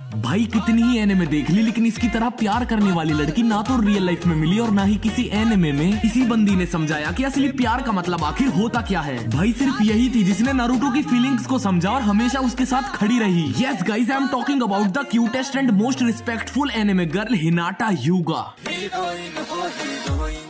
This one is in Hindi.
भाई कितनी ही एनिमे देख ली, लेकिन इसकी तरह प्यार करने वाली लड़की ना तो रियल लाइफ में मिली और ना ही किसी एनिमे में। इसी बंदी ने समझाया कि असली प्यार का मतलब आखिर होता क्या है। भाई सिर्फ यही थी जिसने नारुतो की फीलिंग्स को समझा और हमेशा उसके साथ खड़ी रही। Yes guys, I am talking about the cutest and most respectful anime girl, Hinata ह्यूगा।